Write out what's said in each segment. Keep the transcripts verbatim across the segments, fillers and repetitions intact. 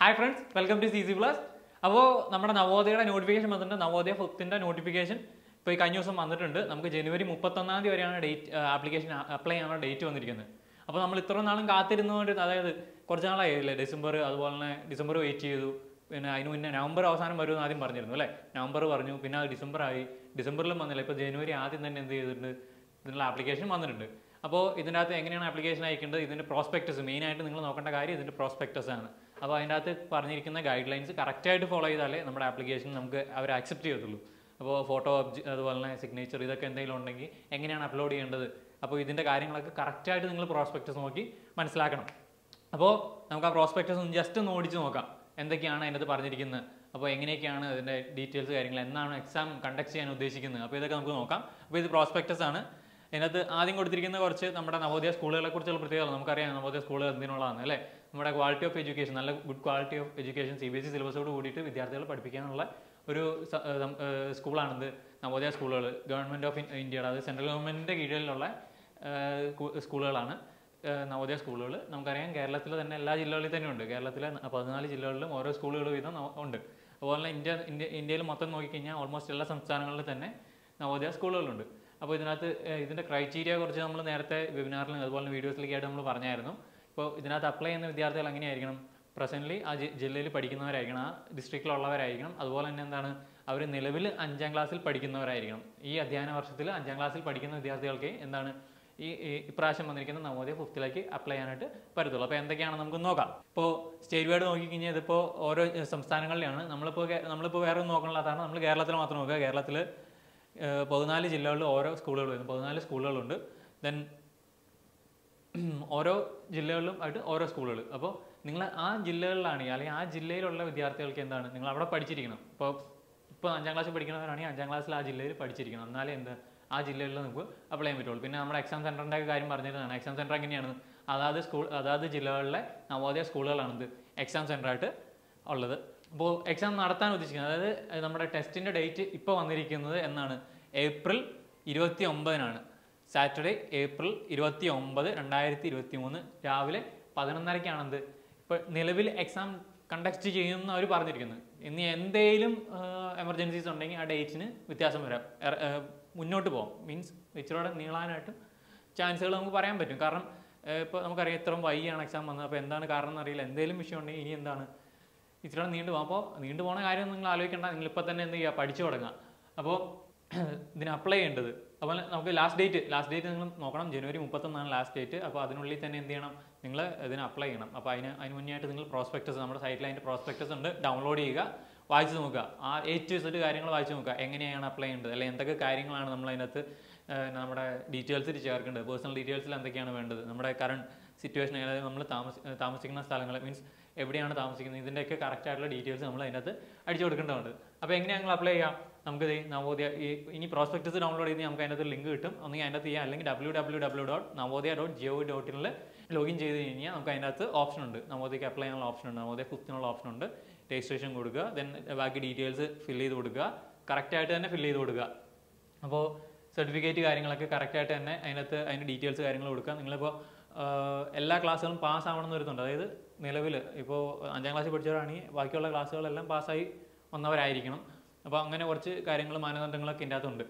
Hi friends, welcome to C C Plus. അപ്പോൾ നമ്മുടെ നവോദയയുടെ notification വന്നിട്ടുണ്ട്. നവോദയ ഫിഫ്ത്തിന്റെ നോട്ടിഫിക്കേഷൻ ഇപ്പോൾ ഈ കഴിഞ്ഞ ദിവസം വന്നിട്ടുണ്ട്. നമുക്ക് ജനുവരി മുപ്പത്തൊന്നാം തീയതി വരെയാണ് ഡേറ്റ് ആപ്ലിക്കേഷൻ അപ്ലൈ ചെയ്യാനുള്ള ഡേറ്റ് വന്നിരിക്കുന്നത്. അപ്പോൾ നമ്മൾ ഇത്ര നാളും കാത്തിരുന്നുകൊണ്ട്, അതായത് കുറച്ച് നാളായില്ലേ, ഡിസംബർ, അതുപോലെ തന്നെ ഡിസംബർ വെയിറ്റ് ചെയ്തു. പിന്നെ അതിന് മുന്നേ നവംബർ അവസാനം വരുമെന്ന് ആദ്യം പറഞ്ഞിരുന്നു അല്ലേ. നവംബർ പറഞ്ഞു, പിന്നെ അത് ഡിസംബർ ആയി, ഡിസംബറിലും വന്നില്ല. ഇപ്പോൾ ജനുവരി ആദ്യം തന്നെ എന്ത് ചെയ്തിട്ടുണ്ട്, ഇതിനുള്ള ആപ്ലിക്കേഷൻ വന്നിട്ടുണ്ട്. അപ്പോൾ ഇതിൻ്റെ അകത്ത് എങ്ങനെയാണ് ആപ്ലിക്കേഷൻ അയക്കേണ്ടത്, ഇതിൻ്റെ പ്രോസ്പെക്ടസ് മെയിനായിട്ട് നിങ്ങൾ നോക്കേണ്ട കാര്യം ഇതിൻ്റെ പ്രോസ്പെക്ടസ് ആണ്. അപ്പോൾ അതിൻ്റെ അകത്ത് പറഞ്ഞിരിക്കുന്ന ഗൈഡ് ലൈൻസ് കറക്റ്റായിട്ട് ഫോളോ ചെയ്താലേ നമ്മുടെ ആപ്ലിക്കേഷൻ നമുക്ക് അവർ അക്സെപ്റ്റ് ചെയ്യത്തുള്ളൂ. അപ്പോൾ ഫോട്ടോ അതുപോലെ തന്നെ സിഗ്നേച്ചർ ഇതൊക്കെ എന്തെങ്കിലും ഉണ്ടെങ്കിൽ എങ്ങനെയാണ് അപ്ലോഡ് ചെയ്യേണ്ടത്, അപ്പോൾ ഇതിൻ്റെ കാര്യങ്ങളൊക്കെ കറക്റ്റായിട്ട് നിങ്ങൾ പ്രോസ്പെക്ടസ് നോക്കി മനസ്സിലാക്കണം. അപ്പോൾ നമുക്ക് ആ പ്രോസ്പെക്ടസ് ഒന്ന് ജസ്റ്റ് ഒന്ന് ഓടിച്ച് നോക്കാം, എന്തൊക്കെയാണ് അതിനകത്ത് പറഞ്ഞിരിക്കുന്നത്, അപ്പോൾ എങ്ങനെയൊക്കെയാണ് അതിൻ്റെ ഡീറ്റെയിൽസ് കാര്യങ്ങൾ, എന്നാണ് എക്സാം കണ്ടക്ട് ചെയ്യാൻ ഉദ്ദേശിക്കുന്നത്, അപ്പോൾ ഇതൊക്കെ നമുക്ക് നോക്കാം. അപ്പോൾ ഇത് പ്രോസ്പെക്ടസ് ആണ്. ഇതിനകത്ത് ആദ്യം കൊടുത്തിരിക്കുന്ന കുറച്ച് നമ്മുടെ നവോദയ സ്കൂളുകളെ കുറിച്ചുള്ള പ്രത്യേകത നമുക്കറിയാം. നവോദയ സ്കൂളുകൾ എന്തിനുള്ളതാണ് അല്ലേ, നമ്മുടെ ക്വാളിറ്റി ഓഫ് എഡ്യൂക്കേഷൻ, നല്ല good quality of education C B S E സിലബസോട് കൂടിയിട്ട് വിദ്യാർത്ഥികളെ പഠിപ്പിക്കാനുള്ള ഒരു സ്കൂളാണിത് നവോദയ സ്കൂളുകൾ. ഗവൺമെൻറ് ഓഫ് ഇന്ത്യയുടെ, അത് സെൻട്രൽ ഗവൺമെൻറ്റിൻ്റെ കീഴിലുള്ള സ്കൂളുകളാണ് നവോദയ സ്കൂളുകൾ. നമുക്കറിയാം കേരളത്തിൽ തന്നെ എല്ലാ ജില്ലകളിൽ തന്നെ ഉണ്ട്. കേരളത്തിലെ പതിനാല് ജില്ലകളിലും ഓരോ സ്കൂളുകൾ വീതം ഉണ്ട്. അതുപോലെ തന്നെ ഇന്ത്യ ഇന്ത്യ ഇന്ത്യയിൽ മൊത്തം നോക്കിക്കഴിഞ്ഞാൽ ഓൾമോസ്റ്റ് എല്ലാ സംസ്ഥാനങ്ങളിലും തന്നെ നവോദയ സ്കൂളുകളുണ്ട്. അപ്പോൾ ഇതിനകത്ത് ഇതിൻ്റെ ക്രൈറ്റീരിയ കുറിച്ച് നമ്മൾ നേരത്തെ വെബിനാറിലും അതുപോലെ വീഡിയോസിലേക്കായിട്ട് നമ്മൾ പറഞ്ഞായിരുന്നു. ഇപ്പോൾ ഇതിനകത്ത് അപ്ലൈ ചെയ്യുന്ന വിദ്യാർത്ഥികൾ എങ്ങനെയായിരിക്കണം, പ്രസൻ്റ്ലി ആ ജില്ലയിൽ പഠിക്കുന്നവരായിരിക്കണം, ആ ഡിസ്ട്രിക്റ്റിലുള്ളവരായിരിക്കണം. അതുപോലെ തന്നെ എന്താണ്, അവർ നിലവിൽ അഞ്ചാം ക്ലാസ്സിൽ പഠിക്കുന്നവരായിരിക്കണം. ഈ അധ്യയന വർഷത്തിൽ അഞ്ചാം ക്ലാസ്സിൽ പഠിക്കുന്ന വിദ്യാർത്ഥികൾക്ക് എന്താണ് ഈ ഇപ്രാവശ്യം വന്നിരിക്കുന്ന നവോദയ ഫിഫ്ത്തിലേക്ക് അപ്ലൈ ചെയ്യാനായിട്ട് പറ്റത്തുള്ളൂ. അപ്പോൾ എന്തൊക്കെയാണ് നമുക്ക് നോക്കാം. ഇപ്പോൾ സ്റ്റേറ്റ് വൈഡ് നോക്കിക്കഴിഞ്ഞാൽ ഇതിപ്പോൾ ഓരോ സംസ്ഥാനങ്ങളിലാണ്. നമ്മളിപ്പോൾ നമ്മളിപ്പോൾ വേറെ ഒന്നും നോക്കണില്ലാത്തതാണ്, നമ്മൾ കേരളത്തിൽ മാത്രം നോക്കുക. കേരളത്തിൽ പതിനാല് ജില്ലകളിൽ ഓരോ സ്കൂളുകൾ വരുന്നു, പതിനാല് സ്കൂളുകളുണ്ട്. ദെൻ ഓരോ ജില്ലകളിലും ആയിട്ട് ഓരോ സ്കൂളുകൾ. അപ്പോൾ നിങ്ങൾ ആ ജില്ലകളിലാണെങ്കിൽ അല്ലെങ്കിൽ ആ ജില്ലയിലുള്ള വിദ്യാർത്ഥികൾക്ക് എന്താണ്, നിങ്ങൾ അവിടെ പഠിച്ചിരിക്കണം. ഇപ്പോൾ ഇപ്പോൾ അഞ്ചാം ക്ലാസ്സിൽ പഠിക്കുന്നവരാണെങ്കിൽ അഞ്ചാം ക്ലാസ്സിൽ ആ ജില്ലയിൽ പഠിച്ചിരിക്കണം, എന്നാലേ എന്ത് ആ ജില്ലയിൽ നമുക്ക് അപ്ലൈ ചെയ്യാൻ പറ്റുള്ളൂ. പിന്നെ നമ്മുടെ എക്സാം സെൻറ്ററിൻ്റെ കാര്യം പറഞ്ഞിരുന്നതാണ്. എക്സാം സെൻറ്റർ എങ്ങനെയാണ്, അതാത് സ്കൂൾ അതാത് ജില്ലകളിലെ നവോദയ സ്കൂളുകളാണിത് എക്സാം സെൻറ്ററായിട്ട് ഉള്ളത്. അപ്പോൾ എക്സാം നടത്താൻ ഉദ്ദേശിക്കുന്നത്, അതായത് നമ്മുടെ ടെസ്റ്റിൻ്റെ ഡേറ്റ് ഇപ്പോൾ വന്നിരിക്കുന്നത് എന്നാണ്, ഏപ്രിൽ ഇരുപത്തി ഒമ്പതിനാണ്. സാറ്റർഡേ ഏപ്രിൽ ഇരുപത്തി ഒമ്പത് രണ്ടായിരത്തി ഇരുപത്തി മൂന്ന് രാവിലെ പതിനൊന്നരയ്ക്കാണെന്ത് ഇപ്പോൾ നിലവിൽ എക്സാം കണ്ടക്ട് ചെയ്യുമെന്ന് അവർ പറഞ്ഞിരിക്കുന്നത്. ഇനി എന്തെങ്കിലും എമർജൻസീസ് ഉണ്ടെങ്കിൽ ആ ഡേറ്റിന് വ്യത്യാസം വരാം, മുന്നോട്ട് പോകാം. മീൻസ് ഇച്ചിരൂടെ നീളാനായിട്ടും ചാൻസുകൾ നമുക്ക് പറയാൻ പറ്റും. കാരണം ഇപ്പോൾ നമുക്കറിയാം ഇത്രയും വൈകിയാണ് എക്സാം വന്നത്. അപ്പോൾ എന്താണ് കാരണം എന്നറിയില്ല, എന്തെങ്കിലും വിഷയം ഉണ്ടെങ്കിൽ ഇനി എന്താണ് ഇച്ചിരി നീണ്ടു പോകും. അപ്പോൾ നീണ്ടു പോകുന്ന കാര്യം നിങ്ങൾ ആലോചിക്കേണ്ട, നിങ്ങളിപ്പോൾ തന്നെ എന്ത് ചെയ്യുക, പഠിച്ചു തുടങ്ങുക. അപ്പോൾ ഇതിന് അപ്ലൈ ചെയ്യേണ്ടത്, അപ്പോൾ നമുക്ക് ലാസ്റ്റ് ഡേറ്റ് ലാസ്റ്റ് ഡേറ്റ് നിങ്ങൾ നോക്കണം, ജനുവരി മുപ്പത്തൊന്നാണ് ലാസ്റ്റ് ഡേറ്റ്. അപ്പോൾ അതിനുള്ളിൽ തന്നെ എന്ത് ചെയ്യണം, നിങ്ങൾ ഇതിന് അപ്ലൈ ചെയ്യണം. അപ്പോൾ അതിന് അതിന് മുന്നേ ആയിട്ട് നിങ്ങൾ പ്രോസ്പെക്ടസ്, നമ്മുടെ സൈറ്റിൽ അതിൻ്റെ പ്രോസ്പെക്ടസ് ഉണ്ട്, ഡൗൺലോഡ് ചെയ്യുക, വായിച്ച് നോക്കുക. ആ എ ടു സെഡ് കാര്യങ്ങൾ വായിച്ച് നോക്കുക, എങ്ങനെയാണ് അപ്ലൈ ചെയ്യേണ്ടത്, അല്ലെങ്കിൽ എന്തൊക്കെ കാര്യങ്ങളാണ് നമ്മൾ അതിനകത്ത് നമ്മുടെ ഡീറ്റെയിൽസിൽ ചേർക്കേണ്ടത്, പേഴ്സണൽ ഡീറ്റെയിൽസിൽ എന്തൊക്കെയാണ് വേണ്ടത്, നമ്മുടെ കറണ്ട് സിറ്റുവേഷൻ, അതായത് നമ്മൾ താമസി താമസിക്കുന്ന സ്ഥലങ്ങൾ, മീൻസ് എവിടെയാണ് താമസിക്കുന്നത്, ഇതിൻ്റെയൊക്കെ കറക്റ്റ് ആയിട്ടുള്ള ഡീറ്റെയിൽസ് നമ്മൾ അതിനകത്ത് അടിച്ചു കൊടുക്കേണ്ടതുണ്ട്. അപ്പോൾ എങ്ങനെയാണ് നിങ്ങൾ അപ്ലൈ ചെയ്യാം, നമുക്ക് നവോദയ ഈ ഇനി പ്രോസ്പെക്ടസ് ഡൗൺലോഡ് ചെയ്ത് നമുക്ക് അതിനകത്ത് ലിങ്ക് കിട്ടും, ഒന്നെങ്കിൽ അതിനകത്ത് ചെയ്യാം, അല്ലെങ്കിൽ W W W dot Navodaya dot G O V dot ഇനിൽ ലോഗിൻ ചെയ്ത് കഴിഞ്ഞാൽ നമുക്ക് അതിനകത്ത് ഓപ്ഷൻ ഉണ്ട്, നവോദയക്ക് അപ്ലൈ ചെയ്യാനുള്ള ഓപ്ഷൻ ഉണ്ട്, നവോദയ ഫിഫ്ത്തിനുള്ള ഓപ്ഷൻ ഉണ്ട്. രജിസ്ട്രേഷൻ കൊടുക്കുക, ദെൻ ബാക്കി ഡീറ്റെയിൽസ് ഫില്ല് ചെയ്ത് കൊടുക്കുക, കറക്റ്റായിട്ട് തന്നെ ഫില്ല് ചെയ്ത് കൊടുക്കുക. അപ്പോൾ സർട്ടിഫിക്കറ്റ് കാര്യങ്ങളൊക്കെ കറക്റ്റായിട്ട് തന്നെ അതിനകത്ത് അതിൻ്റെ ഡീറ്റെയിൽസ് കാര്യങ്ങൾ കൊടുക്കുക. നിങ്ങളിപ്പോൾ എല്ലാ ക്ലാസ്സുകളും പാസ് ആവണമെന്ന് വരുന്നുണ്ട്. അതായത് നിലവിൽ ഇപ്പോൾ അഞ്ചാം ക്ലാസ്സിൽ പഠിച്ചവരാണെങ്കിൽ ബാക്കിയുള്ള ക്ലാസ്സുകളെല്ലാം പാസ്സായി വന്നവരായിരിക്കണം. അപ്പോൾ അങ്ങനെ കുറച്ച് കാര്യങ്ങൾ മാനദണ്ഡങ്ങളൊക്കെ ഇതിൻ്റെ അകത്തുണ്ട്.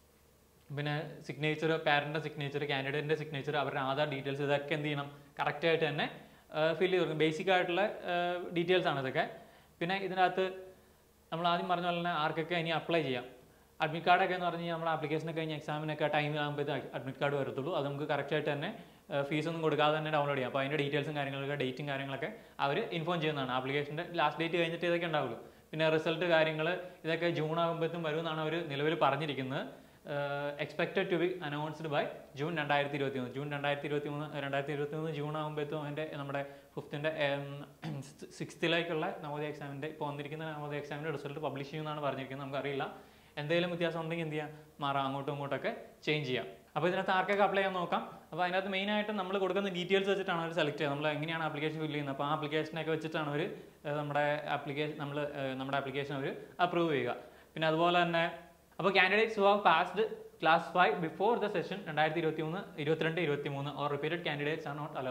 പിന്നെ സിഗ്നേച്ചർ, പാരൻ്റെ സിഗ്നേച്ചർ, കാൻഡിഡേറ്റിൻ്റെ സിഗ്നേച്ചർ, അവരുടെ ആധാർ ഡീറ്റെയിൽസ്, ഇതൊക്കെ എന്ത് ചെയ്യണം, കറക്റ്റായിട്ട് തന്നെ ഫില്ല് ചെയ്ത് കൊടുക്കും. ബേസിക് ആയിട്ടുള്ള ഡീറ്റെയിൽസ് ആണ് ഇതൊക്കെ. പിന്നെ ഇതിനകത്ത് നമ്മൾ ആദ്യം പറഞ്ഞ പോലെ തന്നെ ആർക്കൊക്കെ ഇനി അപ്ലൈ ചെയ്യാം. അഡ്മിറ്റ് കാർഡൊക്കെ എന്ന് പറഞ്ഞ് കഴിഞ്ഞാൽ നമ്മൾ ആപ്ലിക്കേഷനൊക്കെ കഴിഞ്ഞ് എക്സാമിനൊക്കെ ടൈം ആകുമ്പോഴത്തേക്ക് അഡ്മിറ്റ് കാർഡ് വരത്തുള്ളൂ. അത് നമുക്ക് കറക്റ്റായിട്ട് തന്നെ ഫീസൊന്നും കൊടുക്കാതെ തന്നെ ഡൗൺലോഡ് ചെയ്യാം. അപ്പോൾ അതിൻ്റെ ഡീറ്റെയിൽസും കാര്യങ്ങളൊക്കെ ഡേറ്റും കാര്യങ്ങളൊക്കെ അവർ ഇൻഫോം ചെയ്യുന്നതാണ്. ആപ്ലിക്കേഷൻ്റെ ലാസ്റ്റ് ഡേറ്റ് കഴിഞ്ഞിട്ട് ഇതൊക്കെ ഉണ്ടാവുള്ളൂ. പിന്നെ റിസൾട്ട് കാര്യങ്ങൾ ഇതൊക്കെ ജൂൺ ആകുമ്പോഴത്തേക്കും വരുമെന്നാണ് അവർ നിലവിൽ പറഞ്ഞിരിക്കുന്നത്. Expected to be announced by June രണ്ടായിരത്തി ഇരുപത്തി മൂന്ന് ജൂൺ രണ്ടായിരത്തി ഇരുപത്തി മൂന്ന് രണ്ടായിരത്തി ഇരുപത്തി മൂന്ന് ജൂൺ ആകുമ്പോഴത്തേക്കും അതിൻ്റെ നമ്മുടെ ഫിഫ്ത്തിൻ്റെ സിക്സ്ത്തിലേക്കുള്ള നവോദയ എക്സാമിൻ്റെ ഇപ്പോൾ വന്നിരിക്കുന്ന നവോദയ എക്സാമിൻ്റെ റിസൾട്ട് പബ്ലിഷ് ചെയ്യുമെന്നാണ് പറഞ്ഞിരിക്കുന്നത്. നമുക്കറിയില്ല, എന്തെങ്കിലും വ്യത്യാസം ഉണ്ടെങ്കിൽ എന്ത് ചെയ്യാം, മാറാം, അങ്ങോട്ടും ഇങ്ങോട്ടൊക്കെ ചേഞ്ച് ചെയ്യാം. അപ്പോൾ ഇതിനകത്ത് ആർക്കൊക്കെ അപ്ലൈ ചെയ്യാൻ നോക്കാം. അപ്പോൾ അതിനകത്ത് മെയിനായിട്ട് നമ്മൾ കൊടുക്കുന്ന ഡീറ്റെയിൽസ് വെച്ചിട്ടാണ് അവർ സെലക്ട് ചെയ്യുക, നമ്മൾ എങ്ങനെയാണ് ആപ്ലിക്കേഷൻ ഫില്ല് ചെയ്യുന്നത്. അപ്പോൾ ആ ആപ്ലിക്കേഷനൊക്കെ വെച്ചിട്ടാണ് അവർ നമ്മുടെ ആപ്ലിക്കേഷൻ നമ്മൾ നമ്മുടെ ആപ്ലിക്കേഷൻ അവർ അപ്രൂവ് ചെയ്യുക. പിന്നെ അതുപോലെ തന്നെ അപ്പോൾ candidates who have passed class five before the session രണ്ടായിരത്തി ഇരുപത്തി മൂന്ന് ഇരുപത്തിരണ്ട് ഇരുപത്തി മൂന്ന് or repeated candidates are not allowed.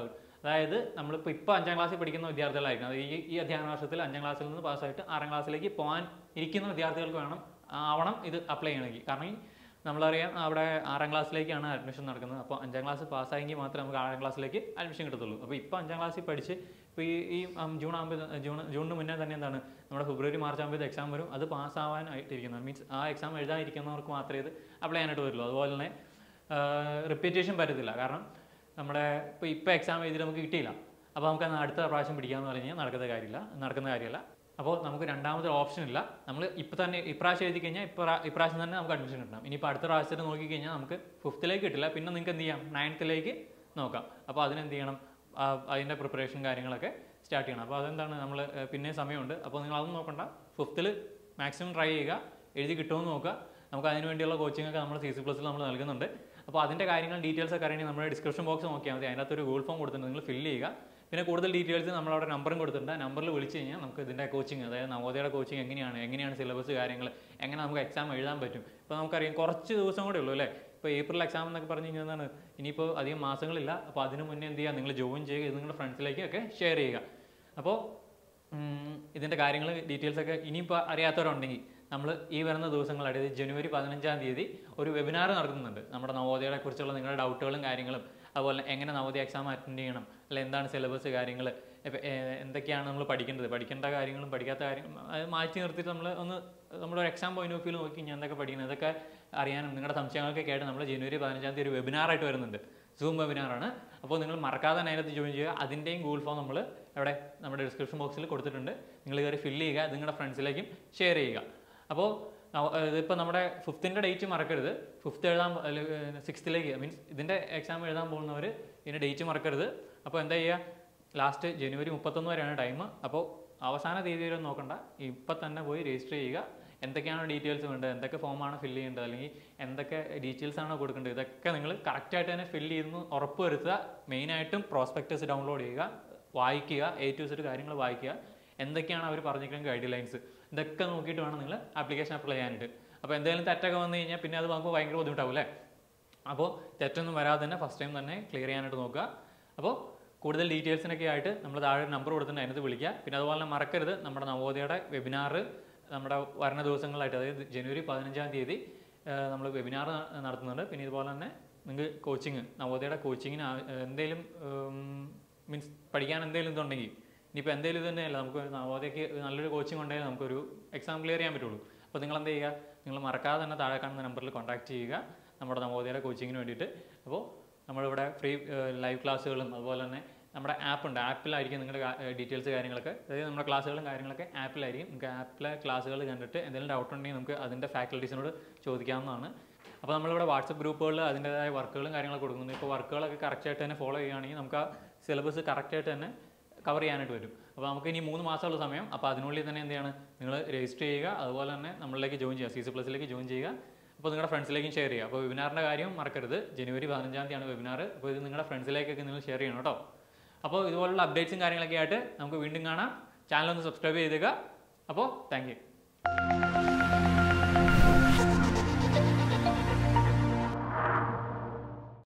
അതായത് നമ്മളിപ്പോൾ ഇപ്പോൾ അഞ്ചാം ക്ലാസ്സിൽ പഠിക്കുന്ന വിദ്യാർത്ഥികളായിരിക്കും, അത് ഈ ഈ അധ്യയന വർഷത്തിൽ അഞ്ചാം ക്ലാസ്സിൽ നിന്ന് പാസ്സായിട്ട് ആറാം ക്ലാസ്സിലേക്ക് പോകാൻ ഇരിക്കുന്ന വിദ്യാർത്ഥികൾക്ക് വേണം ആവണം ഇത് അപ്ലൈ ചെയ്യണമെങ്കിൽ. കാരണം നമ്മളറിയാം അവിടെ ആറാം ക്ലാസ്സിലേക്കാണ് അഡ്മിഷൻ നടക്കുന്നത്. അപ്പോൾ അഞ്ചാം ക്ലാസ് പാസ്സായെങ്കിൽ മാത്രമേ നമുക്ക് ആറാം ക്ലാസ്സിലേക്ക് അഡ്മിഷൻ കിട്ടത്തുള്ളൂ. അപ്പോൾ ഇപ്പോൾ അഞ്ചാം ക്ലാസ്സിൽ പഠിച്ച് ഇപ്പോൾ ഈ ഈ ജൂൺ ആകുമ്പോൾ ജൂൺ ജൂണിന് മുന്നേ തന്നെ എന്താണ് നമ്മുടെ ഫെബ്രുവരി മാർച്ച് ആകുമ്പോൾ എക്സാം വരും. അത് പാസ്സാവാനായിട്ടിരിക്കുന്നത് മീൻസ് ആ എക്സാം എഴുതാനിരിക്കുന്നവർക്ക് മാത്രമേ ഇത് അപ്ലൈ ചെയ്യാനായിട്ട് വരുള്ളൂ. അതുപോലെ തന്നെ റിപ്പീറ്റേഷൻ പറ്റത്തില്ല. കാരണം നമ്മുടെ ഇപ്പോൾ ഇപ്പോൾ എക്സാം എഴുതി നമുക്ക് കിട്ടിയില്ല, അപ്പോൾ നമുക്ക് അടുത്ത പ്രാവശ്യം പിടിക്കാമെന്ന് പറഞ്ഞു കഴിഞ്ഞാൽ നടക്കുന്ന കാര്യമില്ല നടക്കുന്ന കാര്യമല്ല അപ്പോൾ നമുക്ക് രണ്ടാമത്തെ ഓപ്ഷൻ ഇല്ല. നമ്മൾ ഇപ്പോൾ തന്നെ ഇപ്രാവശ്യം എഴുതി കഴിഞ്ഞാൽ ഇപ്പോൾ ഇപ്രാവശ്യം തന്നെ നമുക്ക് അഡ്മിഷൻ കിട്ടണം. ഇനിയിപ്പോൾ അടുത്ത പ്രാവശ്യത്തിൽ നോക്കിക്കഴിഞ്ഞാൽ നമുക്ക് ഫിഫ്ത്തിലേക്ക് കിട്ടില്ല, പിന്നെ നിങ്ങൾക്ക് എന്ത് ചെയ്യാം, നയൻത്തിലേക്ക് നോക്കാം. അപ്പോൾ അതിനെന്ത് ചെയ്യണം, അതിൻ്റെ പ്രിപ്പറേഷൻ കാര്യങ്ങളൊക്കെ സ്റ്റാർട്ട് ചെയ്യണം. അപ്പോൾ അതെന്താണ് നമ്മൾ പിന്നെ സമയമുണ്ട്. അപ്പോൾ നിങ്ങൾ അതൊന്നും നോക്കണ്ട, ഫിഫ്ത്തിൽ മാക്സിമം ട്രൈ ചെയ്യുക, എഴുതി കിട്ടുമെന്ന് നോക്കുക. നമുക്ക് അതിന് വേണ്ടിയുള്ള കോച്ചിങ് ഒക്കെ നമ്മൾ സി സി പ്ലസിൽ നമ്മൾ നൽകുന്നുണ്ട്. അപ്പോൾ അതിൻ്റെ കാര്യങ്ങൾ ഡീറ്റെയിൽസ് ഒക്കെ അറിയണമെങ്കിൽ നമ്മുടെ ഡിസ്ക്രിപ്ഷൻ ബോക്സ് നോക്കിയാൽ മതി. അതിനകത്ത് ഒരു ഗൂഗിൾ ഫോം കൊടുത്തിട്ടുണ്ട്, നിങ്ങൾ ഫില്ല് ചെയ്യുക. പിന്നെ കൂടുതൽ ഡീറ്റെയിൽസ് നമ്മളവിടെ നമ്പറും കൊടുത്തിട്ടുണ്ട്. ആ നമ്പറിൽ വിളിച്ച് കഴിഞ്ഞാൽ നമുക്ക് ഇതിൻ്റെ കോച്ചിങ്, അതായത് നവോദയയുടെ കോച്ചിങ് എങ്ങനെയാണ് എങ്ങനെയാണ് സിലബസ് കാര്യങ്ങൾ, എങ്ങനെ നമുക്ക് എക്സാം എഴുതാൻ പറ്റും. ഇപ്പോൾ നമുക്കറിയാം കുറച്ച് ദിവസം കൂടെ ഉള്ളൂ അല്ലേ. ഇപ്പോൾ ഏപ്രിൽ എക്സാം എന്നൊക്കെ പറഞ്ഞു കഴിഞ്ഞാൽ എന്താണ്, ഇനിയിപ്പോൾ അധികം മാസങ്ങളില്ല. അപ്പോൾ അതിന് മുന്നേ എന്ത് ചെയ്യുക, നിങ്ങൾ ജോയിൻ ചെയ്യുക, ഇത് നിങ്ങളുടെ ഫ്രണ്ട്സിലേക്കൊക്കെ ഷെയർ ചെയ്യുക. അപ്പോൾ ഇതിൻ്റെ കാര്യങ്ങൾ ഡീറ്റെയിൽസൊക്കെ ഇനിയിപ്പോൾ അറിയാത്തവരുണ്ടെങ്കിൽ നമ്മൾ ഈ വരുന്ന ദിവസങ്ങൾ, അതായത് ജനുവരി പതിനഞ്ചാം തീയതി ഒരു വെബിനാർ നടത്തുന്നുണ്ട്. നമ്മുടെ നവോദയയെ കുറിച്ചുള്ള നിങ്ങളുടെ ഡൗട്ടുകളും കാര്യങ്ങളും, അതുപോലെ എങ്ങനെ നവോദയ എക്സാം അറ്റൻഡ് ചെയ്യണം, അല്ലെ എന്താണ് സിലബസ് കാര്യങ്ങൾ, എന്തൊക്കെയാണ് നമ്മൾ പഠിക്കേണ്ടത്, പഠിക്കേണ്ട കാര്യങ്ങളും പഠിക്കാത്ത കാര്യങ്ങളും അത് മാറ്റി നിർത്തിയിട്ട് നമ്മൾ ഒന്ന് നമ്മുടെ ഒരു എക്സാം പോയിന്റ് ഓഫ് വ്യൂ നോക്കി ഞാൻ എന്തൊക്കെ പഠിക്കുന്നത് ഇതൊക്കെ അറിയാനും നിങ്ങളുടെ സംശയങ്ങളൊക്കെ ആയിട്ട് നമ്മൾ ജനുവരി പതിനഞ്ചാം തീയതി ഒരു വെബിനാറായിട്ട് വരുന്നുണ്ട്. സൂം വെബിനാറാണ്. അപ്പോൾ നിങ്ങൾ മറക്കാതെ അതിനകത്ത് ജോയിൻ ചെയ്യുക. അതിൻ്റെയും ഗൂഗിൾ ഫോം നമ്മൾ അവിടെ നമ്മുടെ ഡിസ്ക്രിപ്ഷൻ ബോക്സിൽ കൊടുത്തിട്ടുണ്ട്. നിങ്ങൾ കയറി ഫില്ല് ചെയ്യുക, നിങ്ങളുടെ ഫ്രണ്ട്സിലേക്കും ഷെയർ ചെയ്യുക. അപ്പോൾ ഇതിപ്പോൾ നമ്മുടെ ഫിഫ്ത്തിൻ്റെ ഡേറ്റ് മറക്കരുത്. ഫിഫ്ത്ത് എഴുതാൻ സിക്സ്ത്തിലേക്ക് മീൻസ് ഇതിൻ്റെ എക്സാം എഴുതാൻ പോകുന്നവർ ഇതിൻ്റെ ഡേറ്റ് മറക്കരുത്. അപ്പോൾ എന്താ ചെയ്യുക, ലാസ്റ്റ് ജനുവരി മുപ്പത്തൊന്ന് വരെയാണ് ടൈം. അപ്പോൾ അവസാന തീയതിയിലൊന്നും നോക്കണ്ട, ഇപ്പം തന്നെ പോയി രജിസ്റ്റർ ചെയ്യുക. എന്തൊക്കെയാണ് ഡീറ്റെയിൽസ് വേണ്ടത്, എന്തൊക്കെ ഫോമാണ് ഫില്ല് ചെയ്യേണ്ടത്, അല്ലെങ്കിൽ എന്തൊക്കെ ഡീറ്റെയിൽസ് ആണോ കൊടുക്കേണ്ടത്, ഇതൊക്കെ നിങ്ങൾ കറക്റ്റായിട്ട് തന്നെ ഫില്ല് ചെയ്യുന്നു ഉറപ്പ് വരുത്തുക. മെയിനായിട്ടും പ്രോസ്പെക്ടസ് ഡൗൺലോഡ് ചെയ്യുക, വായിക്കുക, എ ടു സെറ്റ് കാര്യങ്ങൾ വായിക്കുക. എന്തൊക്കെയാണ് അവർ പറഞ്ഞിരിക്കുന്ന ഗൈഡ് ലൈൻസ്, ഇതൊക്കെ നോക്കിയിട്ട് വേണം നിങ്ങൾ ആപ്ലിക്കേഷൻ അപ്ലൈ ചെയ്യാനായിട്ട്. അപ്പോൾ എന്തെങ്കിലും തെറ്റൊക്കെ വന്നു കഴിഞ്ഞാൽ പിന്നെ അത് നമുക്ക് ഭയങ്കര ബുദ്ധിമുട്ടാവും അല്ലേ. അപ്പോൾ തെറ്റൊന്നും വരാതെ തന്നെ ഫസ്റ്റ് ടൈം തന്നെ ക്ലിയർ ചെയ്യാനായിട്ട് നോക്കുക. അപ്പോൾ കൂടുതൽ ഡീറ്റെയിൽസിനൊക്കെ ആയിട്ട് നമ്മൾ താഴെ നമ്പർ കൊടുത്തിട്ട് അതിനകത്ത് വിളിക്കുക. പിന്നെ അതുപോലെ തന്നെ മറക്കരുത്, നമ്മുടെ നവോദയയുടെ വെബിനാർ നമ്മുടെ വരുന്ന ദിവസങ്ങളായിട്ട്, അതായത് ജനുവരി പതിനഞ്ചാം തീയതി നമ്മൾ വെബിനാർ നടത്തുന്നുണ്ട്. പിന്നെ ഇതുപോലെ തന്നെ നിങ്ങൾക്ക് കോച്ചിങ്, നവോദയയുടെ കോച്ചിങ്ങിന് എന്തെങ്കിലും മീൻസ് പഠിക്കാൻ എന്തെങ്കിലും ഇതുണ്ടെങ്കിൽ, ഇനിയിപ്പോൾ എന്തെങ്കിലും ഇത് തന്നെയല്ല, നമുക്ക് നവോദയയ്ക്ക് നല്ലൊരു കോച്ചിങ് ഉണ്ടെങ്കിൽ നമുക്കൊരു എക്സാം ക്ലിയർ ചെയ്യാൻ പറ്റുള്ളൂ. അപ്പോൾ നിങ്ങൾ എന്ത് ചെയ്യുക, നിങ്ങൾ മറക്കാതെ തന്നെ താഴെ കാണുന്ന നമ്പറിൽ കോൺടാക്ട് ചെയ്യുക നമ്മുടെ നവോദയയുടെ കോച്ചിങ്ങിന് വേണ്ടിയിട്ട്. അപ്പോൾ നമ്മളിവിടെ ഫ്രീ ലൈവ് ക്ലാസ്സുകളും അതുപോലെ തന്നെ നമ്മുടെ ആപ്പുണ്ട്, ആപ്പിലായിരിക്കും നിങ്ങളുടെ ഡീറ്റെയിൽസ് കാര്യങ്ങളൊക്കെ, അതായത് നമ്മുടെ ക്ലാസ്സുകളും കാര്യങ്ങളൊക്കെ ആപ്പിലായിരിക്കും. നിങ്ങൾക്ക് ആപ്പിലെ ക്ലാസ്സുകൾ കണ്ടിട്ട് എന്തെങ്കിലും ഡൗട്ട് ഉണ്ടെങ്കിൽ നമുക്ക് അതിൻ്റെ ഫാക്കൽറ്റീസിനോട് ചോദിക്കാവുന്നതാണ്. അപ്പോൾ നമ്മളിവിടെ വാട്സപ്പ് ഗ്രൂപ്പുകളിൽ അതിൻ്റെതായ വർക്കുകളും കാര്യങ്ങളൊക്കെ കൊടുക്കുന്നു. ഇപ്പോൾ വർക്കുകളൊക്കെ കറക്റ്റായിട്ട് തന്നെ ഫോളോ ചെയ്യുകയാണെങ്കിൽ നമുക്ക് ആ സിലബസ് കറക്റ്റായിട്ട് തന്നെ കവർ ചെയ്യാനായിട്ട് വരും. അപ്പോൾ നമുക്ക് ഇനി മൂന്ന് മാസമുള്ള സമയം. അപ്പോൾ അതിനുള്ളിൽ തന്നെ എന്ത് ചെയ്യണം, നിങ്ങൾ രജിസ്റ്റർ ചെയ്യുക, അതുപോലെ തന്നെ നമ്മളിലേക്ക് ജോയിൻ ചെയ്യുക, സി സി പ്ലസിലേക്ക് ജോയിൻ ചെയ്യുക. അപ്പോൾ നിങ്ങളുടെ ഫ്രണ്ട്സിലേക്കും ഷെയർ ചെയ്യുക. അപ്പോൾ വെബിനാറിൻ്റെ കാര്യം മറക്കരുത്, ജനുവരി പതിനഞ്ചാം തീയതിയാണ് വെബിനാർ. അപ്പോൾ ഇത് നിങ്ങളുടെ ഫ്രണ്ട്സിലേക്കൊക്കെ നിങ്ങൾ ഷെയർ ചെയ്യണം കേട്ടോ. അപ്പോൾ ഇതുപോലുള്ള അപ്ഡേറ്റ്സും കാര്യങ്ങളൊക്കെ ആയിട്ട് നമുക്ക് വീണ്ടും കാണാം. ചാനൽ ഒന്ന് സബ്സ്ക്രൈബ് ചെയ്തേക്കുക. അപ്പോൾ താങ്ക് യു.